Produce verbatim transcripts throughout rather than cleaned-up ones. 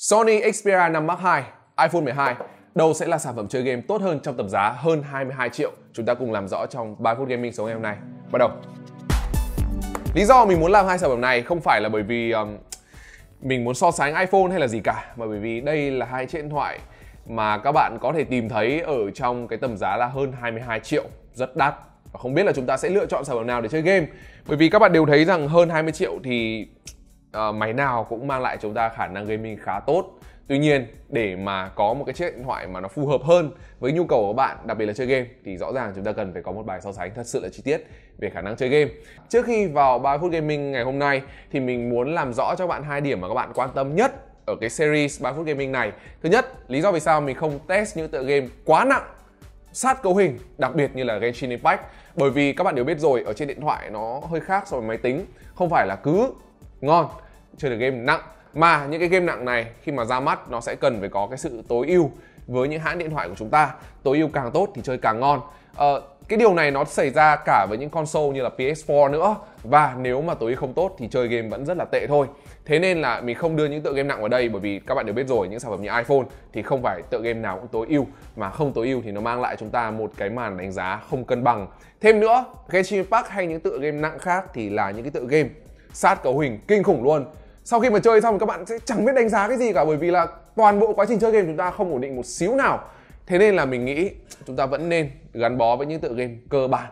Sony Xperia năm Mark hai, iPhone mười hai, đâu sẽ là sản phẩm chơi game tốt hơn trong tầm giá hơn hai mươi hai triệu? Chúng ta cùng làm rõ trong ba phút gaming số ngày hôm nay. Bắt đầu. Lý do mình muốn làm hai sản phẩm này không phải là bởi vì um, mình muốn so sánh iPhone hay là gì cả, mà bởi vì đây là hai chiếc điện thoại mà các bạn có thể tìm thấy ở trong cái tầm giá là hơn hai mươi hai triệu, rất đắt. Và không biết là chúng ta sẽ lựa chọn sản phẩm nào để chơi game. Bởi vì các bạn đều thấy rằng hơn hai mươi triệu thì uh, máy nào cũng mang lại chúng ta khả năng gaming khá tốt. Tuy nhiên, để mà có một cái chiếc điện thoại mà nó phù hợp hơn với nhu cầu của bạn, đặc biệt là chơi game, thì rõ ràng chúng ta cần phải có một bài so sánh thật sự là chi tiết về khả năng chơi game. Trước khi vào ba phút gaming ngày hôm nay thì mình muốn làm rõ cho bạn hai điểm mà các bạn quan tâm nhất ở cái series ba phút gaming này. Thứ nhất, lý do vì sao mình không test những tựa game quá nặng, sát cấu hình, đặc biệt như là Genshin Impact. Bởi vì các bạn đều biết rồi, ở trên điện thoại nó hơi khác so với máy tính. Không phải là cứ ngon chơi được game nặng, mà những cái game nặng này khi mà ra mắt nó sẽ cần phải có cái sự tối ưu với những hãng điện thoại của chúng ta. Tối ưu càng tốt thì chơi càng ngon. Ờ, cái điều này nó xảy ra cả với những console như là P S bốn nữa. Và nếu mà tối ưu không tốt thì chơi game vẫn rất là tệ thôi. Thế nên là mình không đưa những tựa game nặng vào đây, bởi vì các bạn đều biết rồi, những sản phẩm như iPhone thì không phải tựa game nào cũng tối ưu, mà không tối ưu thì nó mang lại chúng ta một cái màn đánh giá không cân bằng. Thêm nữa, Genshin Impact hay những tựa game nặng khác thì là những cái tựa game sát cấu hình kinh khủng luôn. Sau khi mà chơi xong các bạn sẽ chẳng biết đánh giá cái gì cả, bởi vì là toàn bộ quá trình chơi game chúng ta không ổn định một xíu nào. Thế nên là mình nghĩ chúng ta vẫn nên gắn bó với những tựa game cơ bản.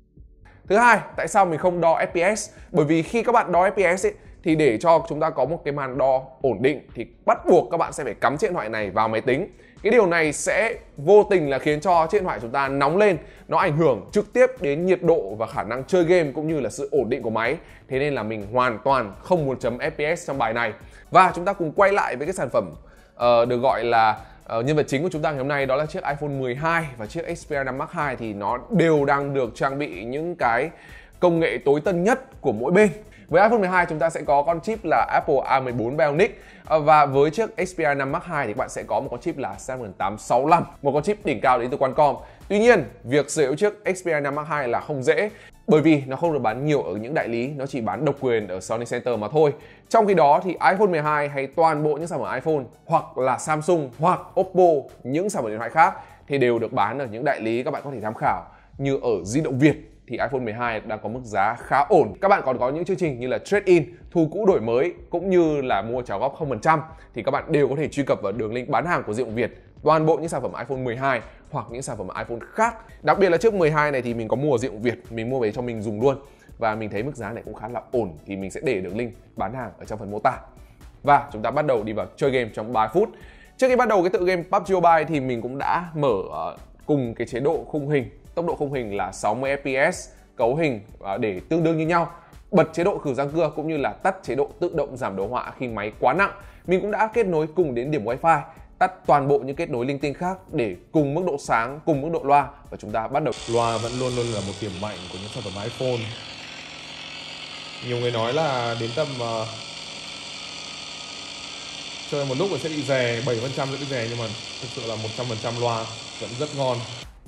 Thứ hai, tại sao mình không đo F P S? Bởi vì khi các bạn đo F P S ấy, thì để cho chúng ta có một cái màn đo ổn định thì bắt buộc các bạn sẽ phải cắm chiếc điện thoại này vào máy tính. Cái điều này sẽ vô tình là khiến cho chiếc điện thoại chúng ta nóng lên, nó ảnh hưởng trực tiếp đến nhiệt độ và khả năng chơi game cũng như là sự ổn định của máy. Thế nên là mình hoàn toàn không muốn chấm F P S trong bài này. Và chúng ta cùng quay lại với cái sản phẩm uh, được gọi là uh, nhân vật chính của chúng ta ngày hôm nay, đó là chiếc iPhone mười hai và chiếc Xperia năm Mark hai. Thì nó đều đang được trang bị những cái công nghệ tối tân nhất của mỗi bên. Với iPhone mười hai chúng ta sẽ có con chip là Apple A mười bốn Bionic, và với chiếc Xperia năm Mark hai thì các bạn sẽ có một con chip là Snapdragon tám sáu lăm, một con chip đỉnh cao đến từ Qualcomm. Tuy nhiên, việc sở hữu chiếc Xperia năm Mark hai là không dễ, bởi vì nó không được bán nhiều ở những đại lý, nó chỉ bán độc quyền ở Sony Center mà thôi. Trong khi đó thì iPhone mười hai hay toàn bộ những sản phẩm iPhone hoặc là Samsung hoặc Oppo, những sản phẩm điện thoại khác thì đều được bán ở những đại lý các bạn có thể tham khảo, như ở Di động Việt thì iPhone mười hai đang có mức giá khá ổn. Các bạn còn có những chương trình như là trade-in, thu cũ đổi mới, cũng như là mua trả góp không phần trăm, thì các bạn đều có thể truy cập vào đường link bán hàng của Di động Việt toàn bộ những sản phẩm iPhone mười hai hoặc những sản phẩm iPhone khác. Đặc biệt là chiếc mười hai này thì mình có mua ở Di động Việt, mình mua về cho mình dùng luôn, và mình thấy mức giá này cũng khá là ổn, thì mình sẽ để đường link bán hàng ở trong phần mô tả. Và chúng ta bắt đầu đi vào chơi game trong ba phút. Trước khi bắt đầu cái tựa game pê u bê giê Mobile thì mình cũng đã mở uh, cùng cái chế độ khung hình, tốc độ khung hình là sáu mươi F P S, cấu hình để tương đương như nhau, bật chế độ khử răng cưa cũng như là tắt chế độ tự động giảm đồ họa khi máy quá nặng. Mình cũng đã kết nối cùng đến điểm Wi-Fi, tắt toàn bộ những kết nối linh tinh khác để cùng mức độ sáng, cùng mức độ loa, và chúng ta bắt đầu. Loa vẫn luôn luôn là một điểm mạnh của những sản phẩm iPhone. Nhiều người nói là đến tầm uh, chơi một lúc rồi sẽ bị rè, bảy phần trăm sẽ bị rè, nhưng mà thực sự là một trăm phần trăm loa vẫn rất ngon.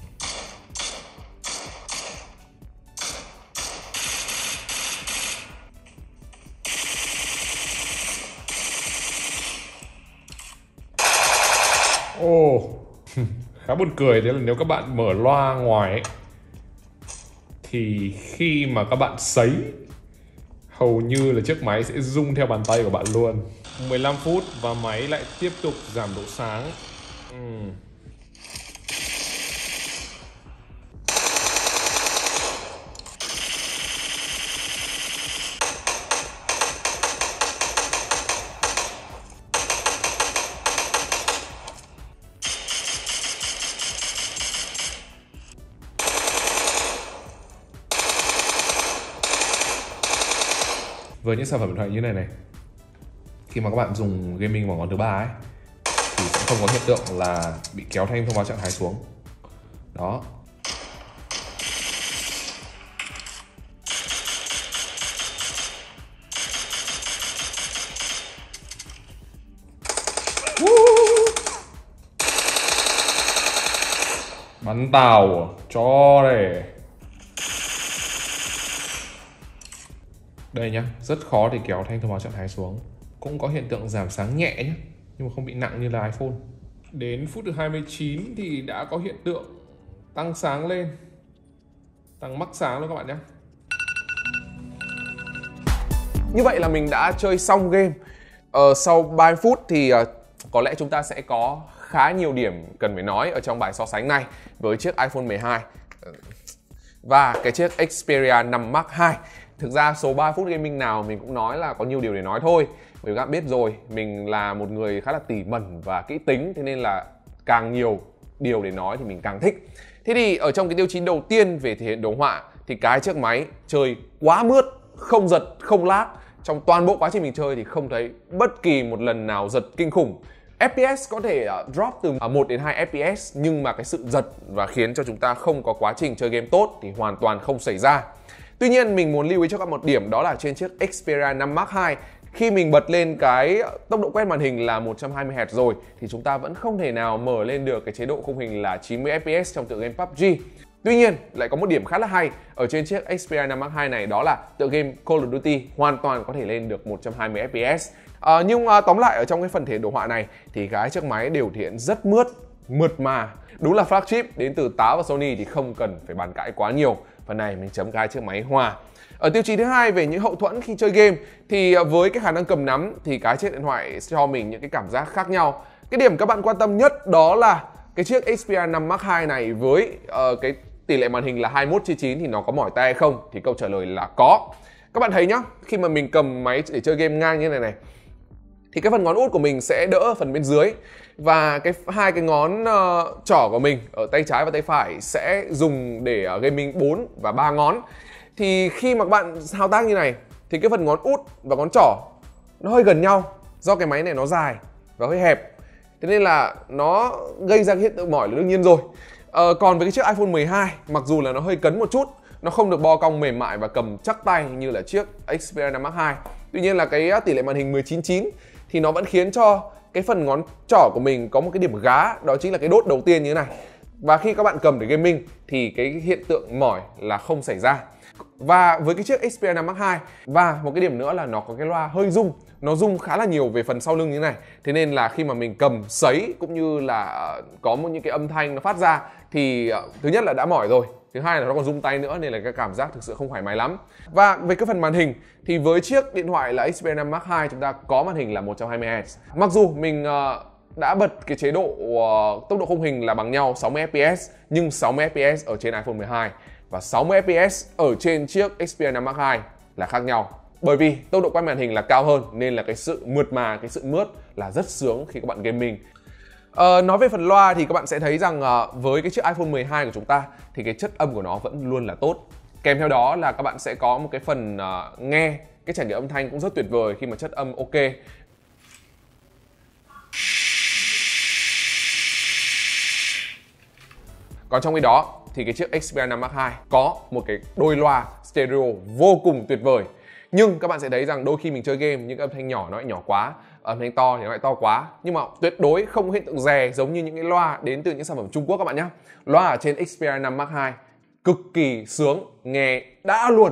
Ồ, oh, khá buồn cười đấy là nếu các bạn mở loa ngoài ấy, thì khi mà các bạn sấy, hầu như là chiếc máy sẽ rung theo bàn tay của bạn luôn. mười lăm phút và máy lại tiếp tục giảm độ sáng. uhm. Với những sản phẩm điện thoại như này này, khi mà các bạn dùng gaming vào ngón thứ ba ấy, thì sẽ không có hiện tượng là bị kéo thanh thông báo trạng thái xuống. Đó. Bắn tàu cho đây. Đây nhá, rất khó để kéo thanh thông báo trạng thái xuống. Cũng có hiện tượng giảm sáng nhẹ nhé. nhưng mà không bị nặng như là iPhone. Đến phút thứ hai mươi chín thì đã có hiện tượng tăng sáng lên, tăng mắc sáng luôn các bạn nhé. Như vậy là mình đã chơi xong game. Ờ, sau ba mươi phút thì uh, có lẽ chúng ta sẽ có khá nhiều điểm cần phải nói ở trong bài so sánh này với chiếc iPhone mười hai và cái chiếc Xperia năm Mark hai. Thực ra số ba phút gaming nào mình cũng nói là có nhiều điều để nói thôi. Bởi vì các bạn biết rồi, mình là một người khá là tỉ mẩn và kỹ tính, thế nên là càng nhiều điều để nói thì mình càng thích. Thế thì ở trong cái tiêu chí đầu tiên về thể hiện đồ họa thì cái chiếc máy chơi quá mướt, không giật, không lag. Trong toàn bộ quá trình mình chơi thì không thấy bất kỳ một lần nào giật kinh khủng. ép pê ét có thể drop từ một đến hai ép pê ét, nhưng mà cái sự giật và khiến cho chúng ta không có quá trình chơi game tốt thì hoàn toàn không xảy ra. Tuy nhiên mình muốn lưu ý cho các bạn một điểm, đó là trên chiếc Xperia năm Mark hai, khi mình bật lên cái tốc độ quét màn hình là một trăm hai mươi héc rồi thì chúng ta vẫn không thể nào mở lên được cái chế độ khung hình là chín mươi ép pê ét trong tựa game pê u bê giê. Tuy nhiên lại có một điểm khá là hay ở trên chiếc Xperia năm Mark hai này, đó là tựa game Call of Duty hoàn toàn có thể lên được một trăm hai mươi ép pê ét. À, nhưng à, tóm lại ở trong cái phần thể hiện đồ họa này thì cái chiếc máy đều thể hiện rất mướt, mượt mà. Đúng là flagship đến từ Táo và Sony thì không cần phải bàn cãi quá nhiều. Phần này mình chấm cái chiếc máy hòa. Ở tiêu chí thứ hai về những hậu thuẫn khi chơi game thì với cái khả năng cầm nắm thì cái chiếc điện thoại cho mình những cái cảm giác khác nhau. Cái điểm các bạn quan tâm nhất đó là cái chiếc Xperia năm Mark hai này với uh, cái tỷ lệ màn hình là hai mươi mốt chia chín thì nó có mỏi tay hay không? Thì câu trả lời là có. Các bạn thấy nhá, khi mà mình cầm máy để chơi game ngang như này này thì cái phần ngón út của mình sẽ đỡ phần bên dưới, và cái hai cái ngón uh, trỏ của mình ở tay trái và tay phải sẽ dùng để uh, gaming bốn và ba ngón. Thì khi mà các bạn thao tác như này thì cái phần ngón út và ngón trỏ nó hơi gần nhau, do cái máy này nó dài và hơi hẹp, thế nên là nó gây ra cái hiện tượng mỏi là đương nhiên rồi. Ờ, còn với cái chiếc iPhone mười hai, mặc dù là nó hơi cấn một chút, nó không được bo cong mềm mại và cầm chắc tay như là chiếc Xperia năm Mark hai, tuy nhiên là cái tỷ lệ màn hình mười chín chín thì nó vẫn khiến cho cái phần ngón trỏ của mình có một cái điểm gá, đó chính là cái đốt đầu tiên như thế này. Và khi các bạn cầm để gaming thì cái hiện tượng mỏi là không xảy ra. Và với cái chiếc Xperia năm Mark hai, và một cái điểm nữa là nó có cái loa hơi rung, nó rung khá là nhiều về phần sau lưng như thế này. Thế nên là khi mà mình cầm sấy cũng như là có một những cái âm thanh nó phát ra thì thứ nhất là đã mỏi rồi, thứ hai là nó còn rung tay nữa, nên là cái cảm giác thực sự không thoải mái lắm. Và về cái phần màn hình thì với chiếc điện thoại là Xperia năm Mark hai chúng ta có màn hình là một trăm hai mươi héc. Mặc dù mình uh, đã bật cái chế độ uh, tốc độ khung hình là bằng nhau sáu mươi ép pê ét, nhưng sáu mươi ép pê ét ở trên iPhone mười hai và sáu mươi ép pê ét ở trên chiếc Xperia năm Mark hai là khác nhau. Bởi vì tốc độ quét màn hình là cao hơn nên là cái sự mượt mà, cái sự mướt là rất sướng khi các bạn gaming. Ờ, nói về phần loa thì các bạn sẽ thấy rằng uh, với cái chiếc iPhone mười hai của chúng ta thì cái chất âm của nó vẫn luôn là tốt. Kèm theo đó là các bạn sẽ có một cái phần uh, nghe, cái trải nghiệm âm thanh cũng rất tuyệt vời khi mà chất âm ok. Còn trong khi đó thì cái chiếc Xperia năm Mark hai có một cái đôi loa stereo vô cùng tuyệt vời. Nhưng các bạn sẽ thấy rằng đôi khi mình chơi game những âm thanh nhỏ nó lại nhỏ quá, âm thanh to thì nó lại to quá. Nhưng mà tuyệt đối không có hiện tượng rè giống như những cái loa đến từ những sản phẩm Trung Quốc các bạn nhé. Loa ở trên Xperia năm Mark hai cực kỳ sướng, nghe đã luôn.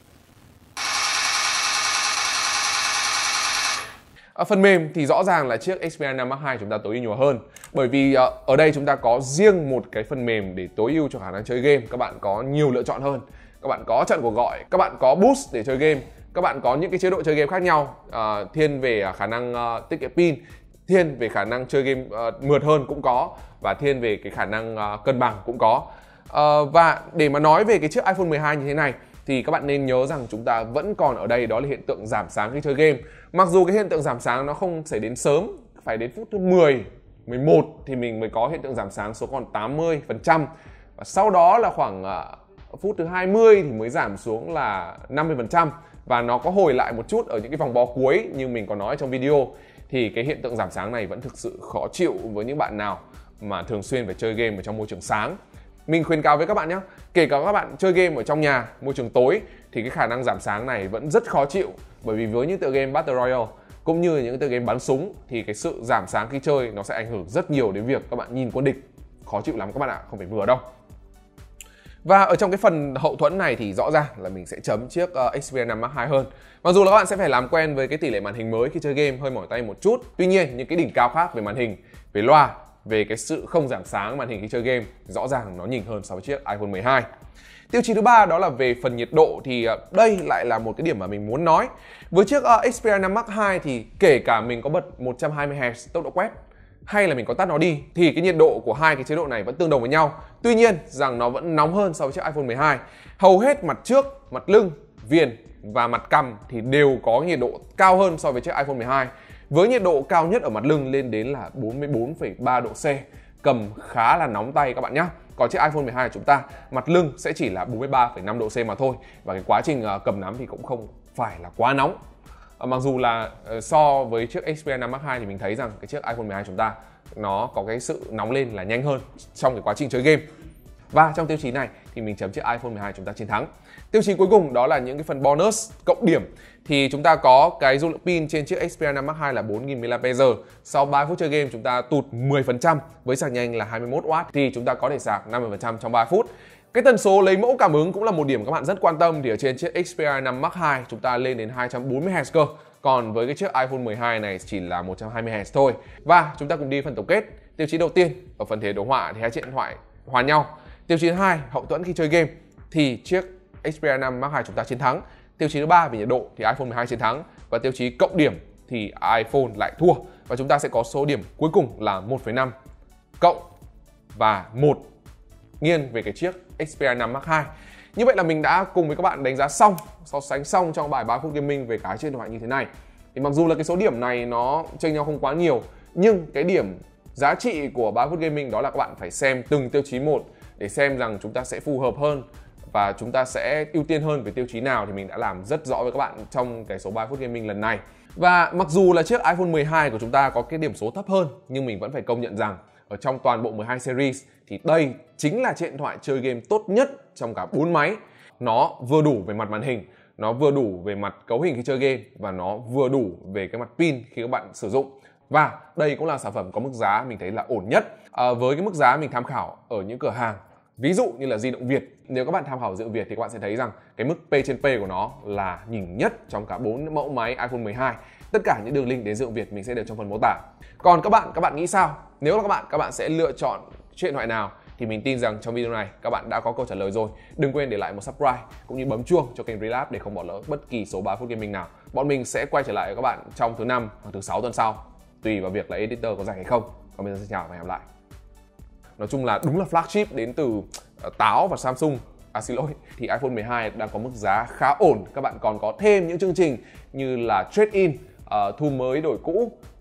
Ở phần mềm thì rõ ràng là chiếc Xperia năm Mark hai chúng ta tối ưu nhiều hơn. Bởi vì uh, ở đây chúng ta có riêng một cái phần mềm để tối ưu cho khả năng chơi game. Các bạn có nhiều lựa chọn hơn. Các bạn có trận cuộc gọi, các bạn có boost để chơi game, các bạn có những cái chế độ chơi game khác nhau, uh, thiên về khả năng uh, tiết kiệm pin, thiên về khả năng chơi game uh, mượt hơn cũng có, và thiên về cái khả năng uh, cân bằng cũng có. Uh, và để mà nói về cái chiếc iPhone mười hai như thế này thì các bạn nên nhớ rằng chúng ta vẫn còn ở đây, đó là hiện tượng giảm sáng khi chơi game. Mặc dù cái hiện tượng giảm sáng nó không xảy đến sớm, phải đến phút thứ mười, mười một thì mình mới có hiện tượng giảm sáng xuống còn tám mươi phần trăm, và sau đó là khoảng uh, phút thứ hai mươi thì mới giảm xuống là năm mươi phần trăm, và nó có hồi lại một chút ở những cái vòng bo cuối như mình có nói trong video. Thì cái hiện tượng giảm sáng này vẫn thực sự khó chịu với những bạn nào mà thường xuyên phải chơi game ở trong môi trường sáng. Mình khuyên cáo với các bạn nhé, kể cả các bạn chơi game ở trong nhà, môi trường tối thì cái khả năng giảm sáng này vẫn rất khó chịu. Bởi vì với những tựa game Battle Royale cũng như những tựa game bắn súng thì cái sự giảm sáng khi chơi nó sẽ ảnh hưởng rất nhiều đến việc các bạn nhìn quân địch. Khó chịu lắm các bạn ạ, không phải vừa đâu. Và ở trong cái phần hậu thuẫn này thì rõ ràng là mình sẽ chấm chiếc uh, Xperia năm Mark hai hơn. Mặc dù là các bạn sẽ phải làm quen với cái tỷ lệ màn hình mới khi chơi game hơi mỏi tay một chút. Tuy nhiên những cái đỉnh cao khác về màn hình, về loa, về cái sự không giảm sáng màn hình khi chơi game rõ ràng nó nhỉnh hơn so với chiếc iPhone mười hai. Tiêu chí thứ ba đó là về phần nhiệt độ thì đây lại là một cái điểm mà mình muốn nói. Với chiếc uh, Xperia năm Mark hai thì kể cả mình có bật một trăm hai mươi héc tốc độ quét hay là mình có tắt nó đi thì cái nhiệt độ của hai cái chế độ này vẫn tương đồng với nhau. Tuy nhiên rằng nó vẫn nóng hơn so với chiếc iPhone mười hai. Hầu hết mặt trước, mặt lưng, viền và mặt cằm thì đều có nhiệt độ cao hơn so với chiếc iPhone mười hai. Với nhiệt độ cao nhất ở mặt lưng lên đến là bốn mươi bốn phẩy ba độ C. Cầm khá là nóng tay các bạn nhé. Còn chiếc iPhone mười hai của chúng ta, mặt lưng sẽ chỉ là bốn mươi ba phẩy năm độ C mà thôi. Và cái quá trình cầm nắm thì cũng không phải là quá nóng. Mặc dù là so với chiếc Xperia năm Mark hai thì mình thấy rằng cái chiếc iPhone mười hai của chúng ta nó có cái sự nóng lên là nhanh hơn trong cái quá trình chơi game. Và trong tiêu chí này thì mình chấm chiếc iPhone mười hai chúng ta chiến thắng. Tiêu chí cuối cùng đó là những cái phần bonus cộng điểm. Thì chúng ta có cái dung lượng pin trên chiếc Xperia năm Mark hai là bốn nghìn mi-li-am-pe-giờ. Sau ba phút chơi game chúng ta tụt mười phần trăm với sạc nhanh là hai mươi mốt oát thì chúng ta có thể sạc năm mươi phần trăm trong ba phút. Cái tần số lấy mẫu cảm ứng cũng là một điểm các bạn rất quan tâm. Thì ở trên chiếc Xperia năm Mark hai chúng ta lên đến hai trăm bốn mươi héc cơ. Còn với cái chiếc iPhone mười hai này chỉ là một trăm hai mươi héc thôi. Và chúng ta cùng đi phần tổng kết. Tiêu chí đầu tiên, ở phần thể đồ họa thì hai chiếc điện thoại hòa nhau. Tiêu chí thứ hai, hậu thuẫn khi chơi game thì chiếc Xperia năm Mark hai chúng ta chiến thắng. Tiêu chí thứ ba về nhiệt độ thì iPhone mười hai chiến thắng. Và tiêu chí cộng điểm thì iPhone lại thua. Và chúng ta sẽ có số điểm cuối cùng là một phẩy năm cộng và một nghiêng về cái chiếc Xperia năm Mark hai. Như vậy là mình đã cùng với các bạn đánh giá xong, so sánh xong trong bài ba phút gaming về cái chiếc điện thoại như thế này. Thì mặc dù là cái số điểm này nó chênh nhau không quá nhiều, nhưng cái điểm giá trị của ba phút gaming đó là các bạn phải xem từng tiêu chí một để xem rằng chúng ta sẽ phù hợp hơn và chúng ta sẽ ưu tiên hơn về tiêu chí nào thì mình đã làm rất rõ với các bạn trong cái số ba phút gaming lần này. Và mặc dù là chiếc iPhone mười hai của chúng ta có cái điểm số thấp hơn, nhưng mình vẫn phải công nhận rằng ở trong toàn bộ mười hai series thì đây chính là chiếc điện thoại chơi game tốt nhất trong cả bốn máy. Nó vừa đủ về mặt màn hình, nó vừa đủ về mặt cấu hình khi chơi game và nó vừa đủ về cái mặt pin khi các bạn sử dụng. Và đây cũng là sản phẩm có mức giá mình thấy là ổn nhất à, với cái mức giá mình tham khảo ở những cửa hàng ví dụ như là Di động Việt. Nếu các bạn tham khảo Di động Việt thì các bạn sẽ thấy rằng cái mức P trên P của nó là nhỉnh nhất trong cả bốn mẫu máy iPhone mười hai. Tất cả những đường link đến Di động Việt mình sẽ để trong phần mô tả. Còn các bạn, các bạn nghĩ sao? Nếu là các bạn, các bạn sẽ lựa chọn chiếc điện thoại nào? Thì mình tin rằng trong video này các bạn đã có câu trả lời rồi. Đừng quên để lại một subscribe cũng như bấm chuông cho kênh Relapse để không bỏ lỡ bất kỳ số ba phút gaming nào. Bọn mình sẽ quay trở lại với các bạn trong thứ năm hoặc thứ sáu tuần sau, tùy vào việc là editor có rảnh hay không. Còn bây giờ xin chào và hẹn gặp lại. Nói chung là đúng là flagship đến từ uh, Táo và Samsung. À xin lỗi, thì iPhone mười hai đang có mức giá khá ổn. Các bạn còn có thêm những chương trình như là trade-in, uh, thu mới đổi cũ,